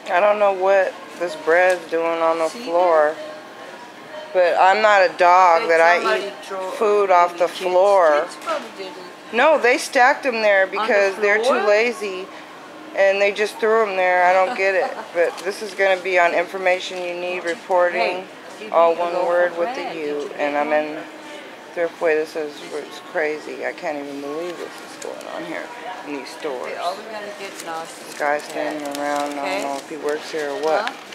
I don't know what this bread's doing on the floor. But I'm not a dog that I eat food off the floor. No, they stacked them there because they're too lazy. And they just threw them there. I don't get it. But this is going to be on information you need reporting. All one word with the U. And I'm in Thirtway. This is it's crazy. I can't even believe this is going on here in these stores. This guy's standing around. I don't know if he works here or what.